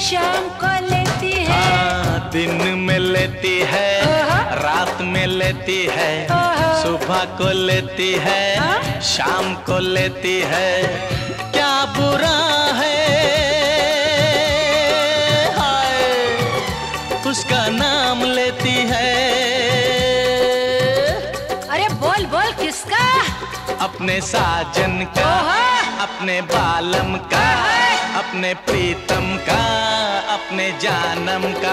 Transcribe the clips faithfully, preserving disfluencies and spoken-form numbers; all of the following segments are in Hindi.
शाम को लेती है। हाँ, दिन में लेती है, रात में लेती है, सुबह को लेती है, शाम को लेती है। क्या बुरा है हाय उसका नाम लेती है। अरे बोल बोल किसका? अपने साजन का, अपने बालम का, अपने प्रीतम का, अपने जानम का।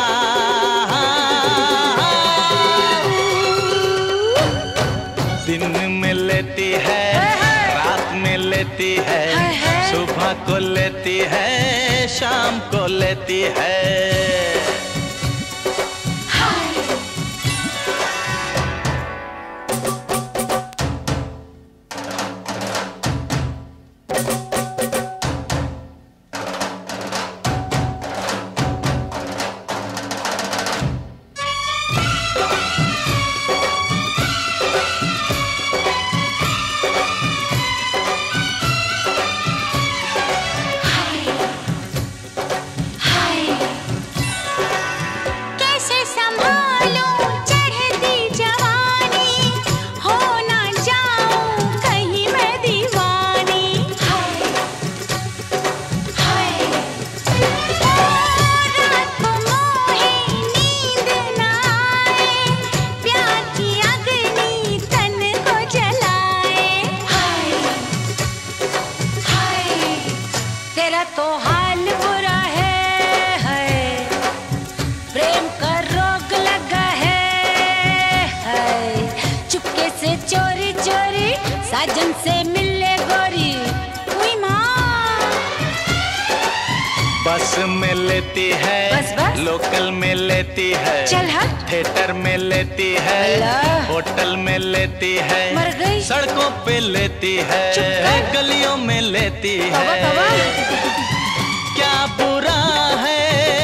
दिन में लेती है, रात में लेती है, सुबह को लेती है, शाम को लेती है। तो हाल बुरा है, है प्रेम का रोग लगा है, है चुपके से चोरी चोरी साजन से मिले गोरी। हुई माँ बस में लेती है, बस बस लोकल में लेती है, चल हट थिएटर में लेती है, होटल में लेती है, मर गई सड़कों पे लेती है, गलियों में लेती है। तवा, तवा। क्या बुरा है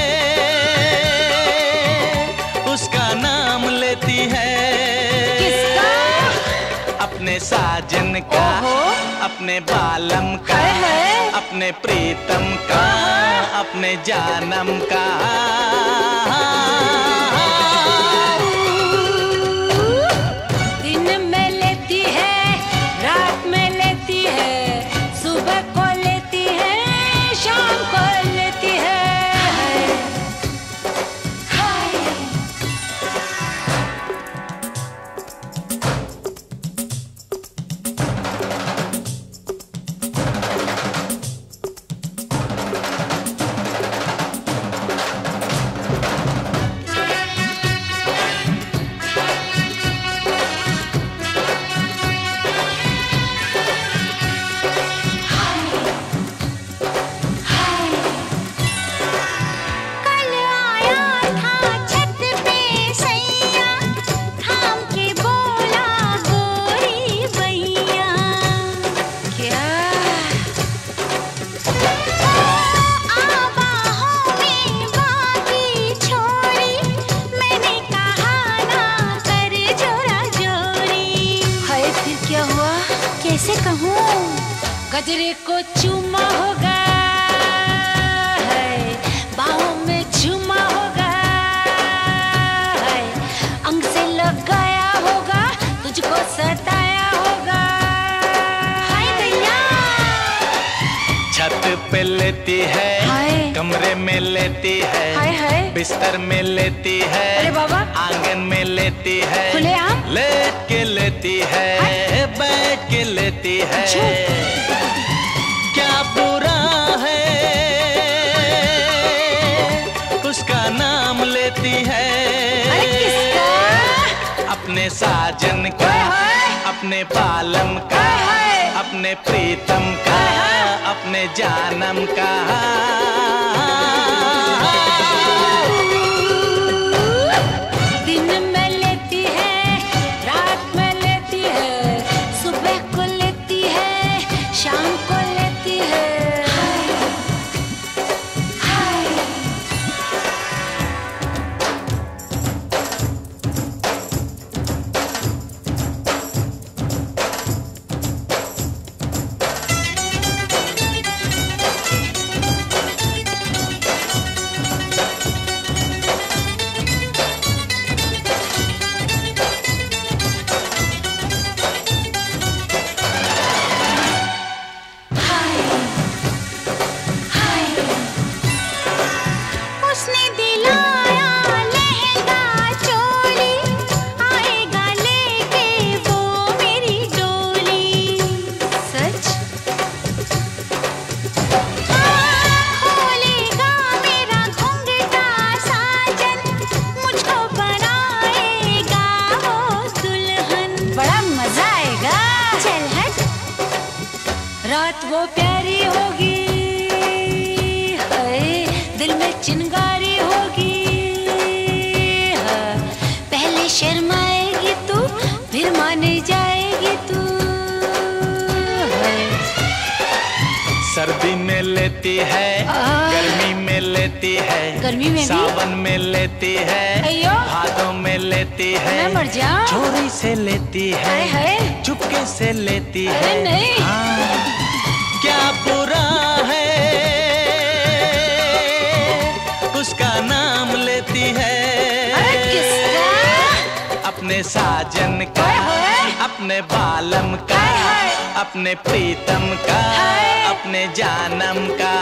उसका नाम लेती है। किसका? अपने साजन का, अपने बालम का, है, है। अपने प्रीतम का, अपने जानम का। दिन में लेती है, रात में लेती है, सुबह को लेती है, शाम को लेती है। कैसे कहूँ? गजरे को चूमा होगा, है बाहों में झूमा होगा, है अंग से लगाया होगा, तुझको सताया होगा। हाय दैया छत पे लेती है, कमरे में लेती है, हाय हाय बिस्तर में लेती है, अरे बाबा आंगन में लेती है, खुलेआम लेट के लेती है, बैठ के लेती है। क्या बुरा है उसका नाम लेती है। अरे किसका? अपने साजन का, अपने बालम का, अपने प्रीतम का, अपने जानम का। दिन में लेती है, रात में लेती है, सुबह को लेती है, शाम को लेती है। चिंगारी होगी। हाँ, पहले शर्माएगी तू, फिर मान जाएगी तू। सर्दी में लेती है, गर्मी में लेती है, गर्मी में भी? सावन में लेती है, अయ్యో, भादों में लेती है, मैं मर जाऊं। चोरी से लेती है, हाय हाय, चुपके से लेती अरे है। नहीं। हाँ, क्या बुरा है उसका नाम लेती है। अरे किसका? अपने साजन का, हाय हाय, अपने बालम का, हाय हाय, अपने प्रीतम का, हाय, अपने जानम का।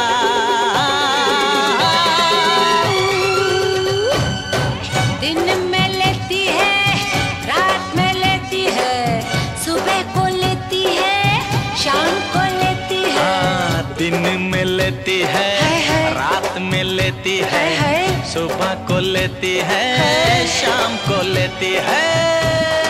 दिन में लेती है, रात में लेती है, सुबह को लेती है, शाम को लेती है। हाँ, दिन में लेती है, हाय हाय, रात में लेती है, हाय हाय, सुबह को लेती है, हाय, शाम को लेती है।